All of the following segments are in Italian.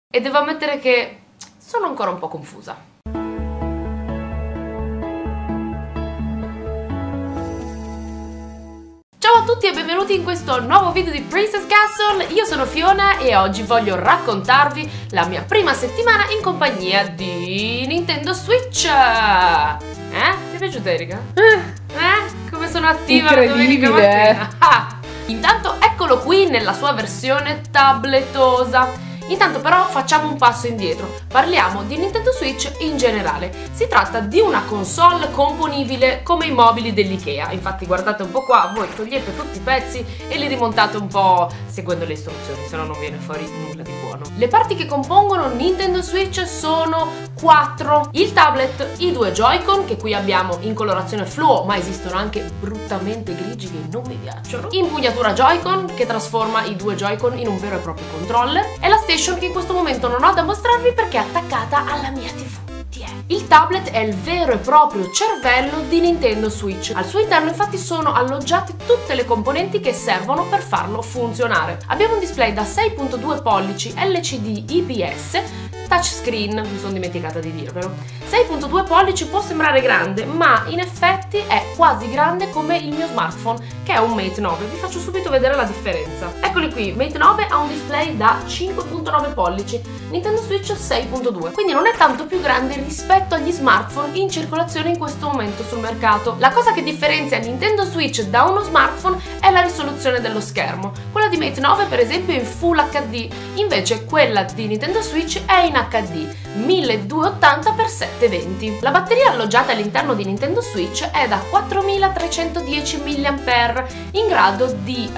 E devo ammettere che sono ancora un po' confusa. Ciao a tutti e benvenuti in questo nuovo video di Princess Castle. Io sono Fiona e oggi voglio raccontarvi la mia prima settimana in compagnia di Nintendo Switch. Ti è piaciuta, Erika? Come sono attiva la domenica mattina? Intanto eccolo qui nella sua versione tabletosa. Intanto però facciamo un passo indietro, parliamo di Nintendo Switch in generale. Si tratta di una console componibile come i mobili dell'Ikea. Infatti guardate un po' qua, voi togliete tutti i pezzi e li rimontate un po' seguendo le istruzioni, se no non viene fuori nulla di buono. Le parti che compongono Nintendo Switch sono 4. Il tablet, i 2 Joy-Con, che qui abbiamo in colorazione fluo, ma esistono anche bruttamente grigi che non mi piacciono. Impugnatura Joy-Con, che trasforma i 2 Joy-Con in un vero e proprio controller. E la Station, che in questo momento non ho da mostrarvi perché è attaccata alla mia TV. Il tablet è il vero e proprio cervello di Nintendo Switch. Al suo interno infatti sono alloggiate tutte le componenti che servono per farlo funzionare. Abbiamo un display da 6.2 pollici LCD IPS, touchscreen, mi sono dimenticata di dirvelo. 6.2 pollici può sembrare grande, ma in effetti è quasi grande come il mio smartphone, che è un Mate 9. Vi faccio subito vedere la differenza. Eccoli qui, Mate 9 ha un display da 5.9 pollici, Nintendo Switch 6.2, quindi non è tanto più grande rispetto agli smartphone in circolazione in questo momento sul mercato. La cosa che differenzia Nintendo Switch da uno smartphone è la risoluzione dello schermo. Quella di Mate 9 per esempio è in Full HD, invece quella di Nintendo Switch è in HD 1280x720. La batteria alloggiata all'interno di Nintendo Switch è da 4310 mAh, in grado di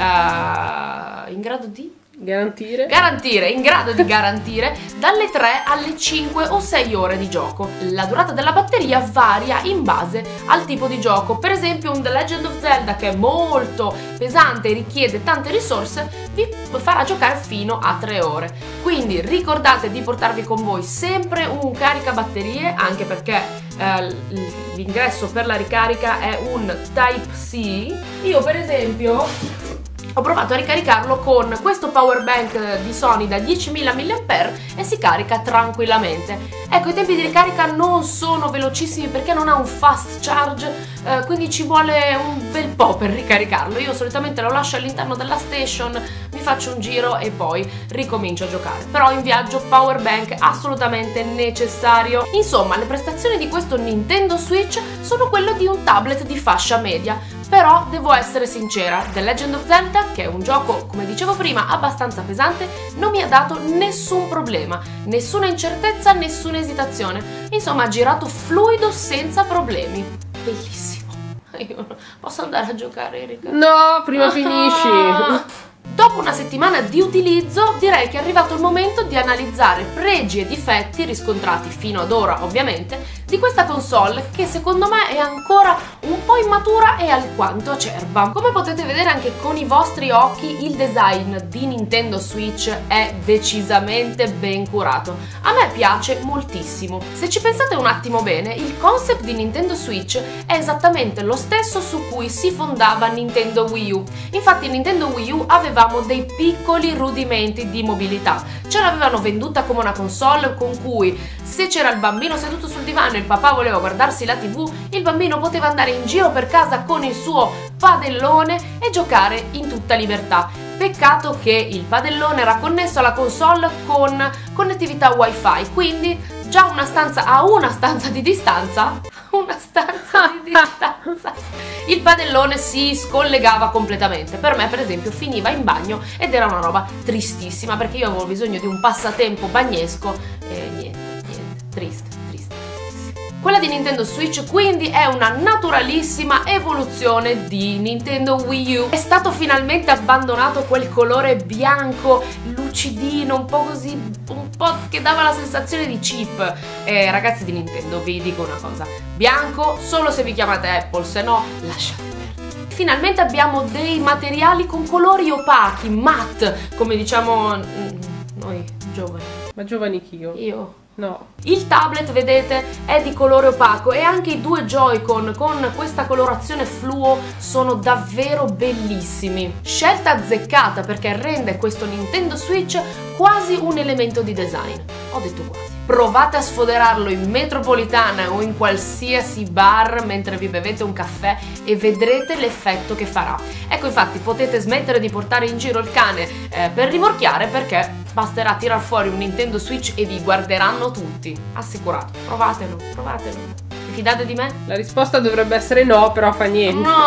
garantire dalle 3 alle 5 o 6 ore di gioco. La durata della batteria varia in base al tipo di gioco. Per esempio un The Legend of Zelda, che è molto pesante e richiede tante risorse, vi farà giocare fino a 3 ore. Quindi ricordate di portarvi con voi sempre un caricabatterie, anche perché l'ingresso per la ricarica è un Type-C. Io per esempio ho provato a ricaricarlo con questo power bank di Sony da 10.000 mAh e si carica tranquillamente. Ecco, i tempi di ricarica non sono velocissimi perché non ha un fast charge, quindi ci vuole un bel po' per ricaricarlo. Io solitamente lo lascio all'interno della station, mi faccio un giro e poi ricomincio a giocare. Però in viaggio power bank assolutamente necessario. Insomma, le prestazioni di questo Nintendo Switch sono quelle di un tablet di fascia media. Però devo essere sincera, The Legend of Zelda, che è un gioco, come dicevo prima, abbastanza pesante, non mi ha dato nessun problema, nessuna incertezza, nessuna esitazione. Insomma, ha girato fluido senza problemi. Bellissimo. Io posso andare a giocare, Erika? No, prima finisci. Dopo una settimana di utilizzo direi che è arrivato il momento di analizzare pregi e difetti riscontrati fino ad ora ovviamente di questa console, che secondo me è ancora un po' immatura e alquanto acerba. Come potete vedere anche con i vostri occhi, il design di Nintendo Switch è decisamente ben curato. A me piace moltissimo. Se ci pensate un attimo bene, il concept di Nintendo Switch è esattamente lo stesso su cui si fondava Nintendo Wii U. Infatti Nintendo Wii U avevamo dei piccoli rudimenti di mobilità. Ce l'avevano venduta come una console con cui, se c'era il bambino seduto sul divano e il papà voleva guardarsi la TV, il bambino poteva andare in giro per casa con il suo padellone e giocare in tutta libertà. Peccato che il padellone era connesso alla console con connettività wifi, quindi già una stanza di distanza, il padellone si scollegava completamente. Per me per esempio finiva in bagno ed era una roba tristissima, perché io avevo bisogno di un passatempo bagnesco e niente, triste. Quella di Nintendo Switch quindi è una naturalissima evoluzione di Nintendo Wii U. È stato finalmente abbandonato quel colore bianco, lucidino, un po' così, un po' che dava la sensazione di cheap. Ragazzi di Nintendo, vi dico una cosa: bianco solo se vi chiamate Apple, se no lasciate perdere. Finalmente abbiamo dei materiali con colori opachi, matte, come diciamo noi giovani. Ma giovani chi io? Io. No. Il tablet, vedete, è di colore opaco e anche i due Joy-Con con questa colorazione fluo sono davvero bellissimi. Scelta azzeccata perché rende questo Nintendo Switch quasi un elemento di design. Ho detto quasi. Provate a sfoderarlo in metropolitana o in qualsiasi bar mentre vi bevete un caffè e vedrete l'effetto che farà. Ecco, infatti potete smettere di portare in giro il cane per rimorchiare, perché basterà tirar fuori un Nintendo Switch e vi guarderanno tutti. Assicurato. Provatelo, provatelo. Vi fidate di me? La risposta dovrebbe essere no, però fa niente. No!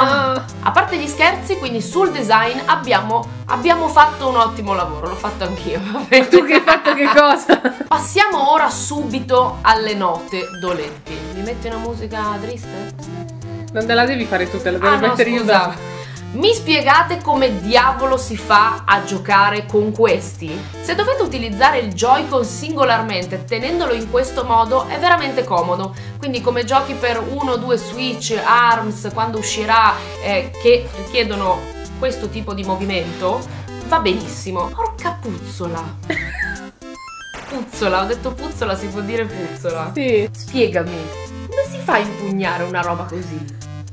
A parte gli scherzi, quindi sul design abbiamo fatto un ottimo lavoro, l'ho fatto anch'io. Tu che hai fatto che cosa? Passiamo ora subito alle note dolenti. Mi metti una musica triste? Non te la devi fare tu, te la devo mettere io da. Mi spiegate come diavolo si fa a giocare con questi? Se dovete utilizzare il Joy-Con singolarmente tenendolo in questo modo è veramente comodo, quindi come giochi per 1 o 2 Switch, ARMS, quando uscirà, che richiedono questo tipo di movimento, va benissimo. Porca puzzola! Puzzola, ho detto puzzola, si può dire puzzola? Sì. Spiegami, come si fa a impugnare una roba così?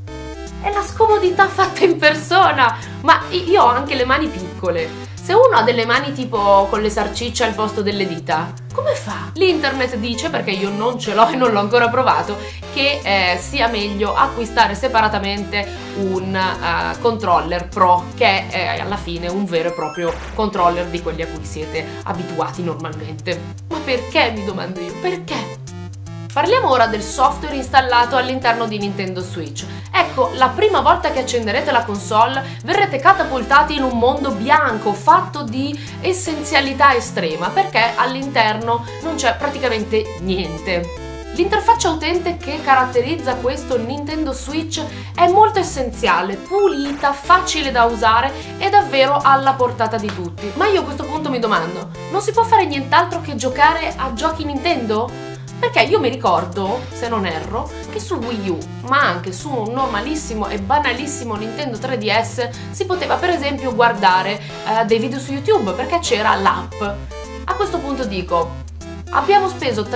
È la scomodità fatta in persona! Ma io ho anche le mani piccole. Se uno ha delle mani tipo con le sarcicce al posto delle dita, come fa? L'internet dice, perché io non ce l'ho e non l'ho ancora provato, che sia meglio acquistare separatamente un controller Pro, che è alla fine un vero e proprio controller di quelli a cui siete abituati normalmente. Ma perché, mi domando io, perché? Parliamo ora del software installato all'interno di Nintendo Switch. Ecco, la prima volta che accenderete la console verrete catapultati in un mondo bianco fatto di essenzialità estrema, perché all'interno non c'è praticamente niente. L'interfaccia utente che caratterizza questo Nintendo Switch è molto essenziale, pulita, facile da usare e davvero alla portata di tutti. Ma io a questo punto mi domando, non si può fare nient'altro che giocare a giochi Nintendo? Perché io mi ricordo, se non erro, che su Wii U, ma anche su un normalissimo e banalissimo Nintendo 3DS si poteva per esempio guardare dei video su YouTube, perché c'era l'app. A questo punto dico, abbiamo speso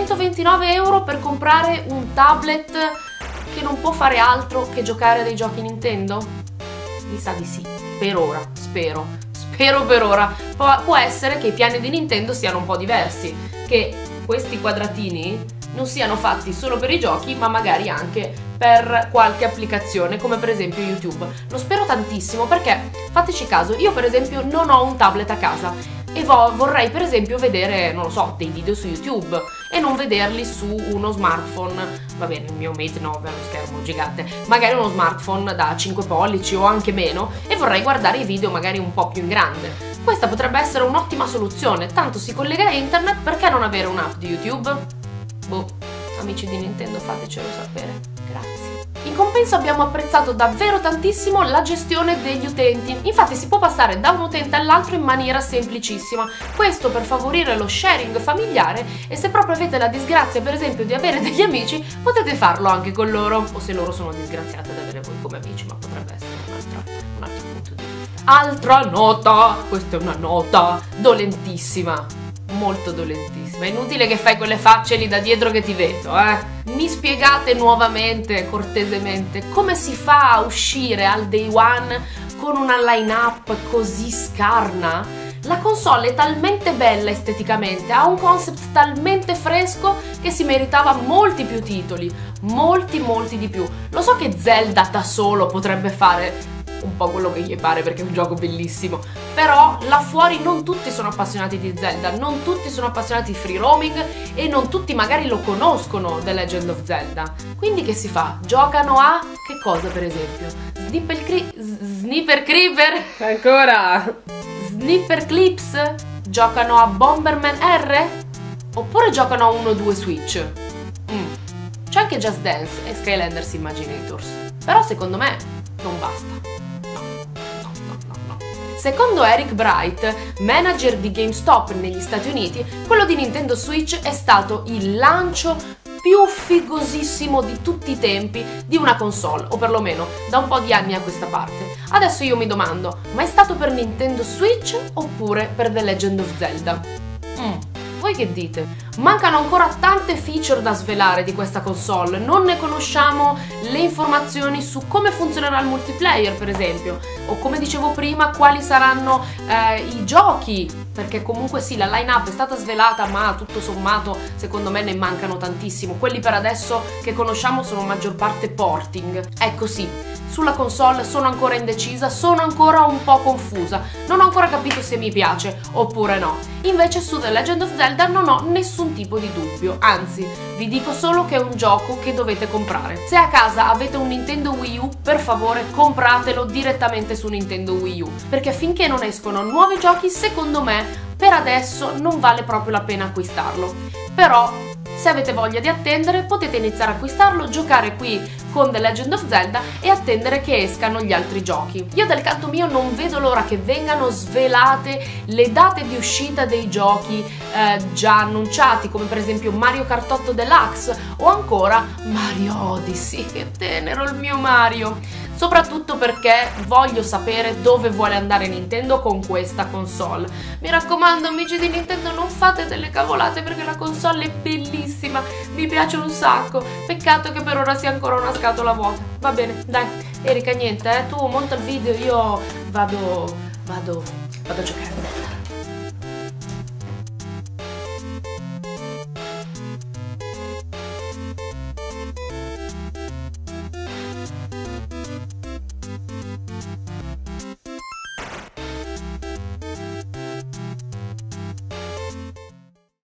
329 euro per comprare un tablet che non può fare altro che giocare a dei giochi Nintendo? Mi sa di sì, per ora, spero per ora. Può essere che i piani di Nintendo siano un po' diversi, che questi quadratini non siano fatti solo per i giochi, ma magari anche per qualche applicazione, come per esempio YouTube. Lo spero tantissimo, perché fateci caso, io per esempio non ho un tablet a casa e vorrei per esempio vedere, non lo so, dei video su YouTube e non vederli su uno smartphone. Va bene, il mio Mate 9 ha uno schermo gigante, magari uno smartphone da 5 pollici o anche meno, e vorrei guardare i video magari un po' più in grande. Questa potrebbe essere un'ottima soluzione, tanto si collega a internet, perché non avere un'app di YouTube? Boh, amici di Nintendo, fatecelo sapere, grazie. In compenso abbiamo apprezzato davvero tantissimo la gestione degli utenti, infatti si può passare da un utente all'altro in maniera semplicissima, questo per favorire lo sharing familiare, e se proprio avete la disgrazia per esempio di avere degli amici, potete farlo anche con loro, o se loro sono disgraziate ad avere voi come amici, ma potrebbe essere un altro punto di vista. Altra nota, questa è una nota dolentissima, molto dolentissima, è inutile che fai quelle facce lì da dietro che ti vedo, Mi spiegate nuovamente, cortesemente, come si fa a uscire al day one con una line-up così scarna? La console è talmente bella esteticamente, ha un concept talmente fresco che si meritava molti più titoli, molti di più. Lo so che Zelda da solo potrebbe fare un po' quello che gli pare, perché è un gioco bellissimo, però là fuori non tutti sono appassionati di Zelda, non tutti sono appassionati di free roaming e non tutti magari lo conoscono The Legend of Zelda. Quindi che si fa? Giocano a che cosa per esempio? Sniper Creeper? Ancora? Sniper Clips? Giocano a Bomberman R? Oppure giocano a 1 o 2 Switch? C'è anche Just Dance e Skylanders Imaginators, però secondo me non basta. Secondo Eric Bright, manager di GameStop negli Stati Uniti, quello di Nintendo Switch è stato il lancio più figosissimo di tutti i tempi di una console, o perlomeno da un po' di anni a questa parte. Adesso io mi domando, ma è stato per Nintendo Switch oppure per The Legend of Zelda? voi che dite? Mancano ancora tante feature da svelare di questa console, non ne conosciamo le informazioni su come funzionerà il multiplayer per esempio, o come dicevo prima quali saranno i giochi, perché comunque sì, la line-up è stata svelata, ma tutto sommato secondo me ne mancano tantissimo. Quelli per adesso che conosciamo sono maggior parte porting. Ecco sì, sulla console sono ancora indecisa, sono ancora un po' confusa, non ho ancora capito se mi piace oppure no. Invece su The Legend of Zelda non ho nessun tipo di dubbio, anzi vi dico solo che è un gioco che dovete comprare. Se a casa avete un Nintendo Wii U, per favore compratelo direttamente su Nintendo Wii U, perché finché non escono nuovi giochi secondo me per adesso non vale proprio la pena acquistarlo. Però se avete voglia di attendere potete iniziare a acquistarlo, giocare qui con The Legend of Zelda e attendere che escano gli altri giochi. Io dal canto mio non vedo l'ora che vengano svelate le date di uscita dei giochi già annunciati, come per esempio Mario Kart 8 Deluxe o ancora Mario Odyssey. Che tenero il mio Mario! Soprattutto perché voglio sapere dove vuole andare Nintendo con questa console. Mi raccomando amici di Nintendo, non fate delle cavolate perché la console è bellissima, mi piace un sacco, peccato che per ora sia ancora una scatola vuota. Va bene, dai, Erika niente, tu monta il video, io vado a giocare.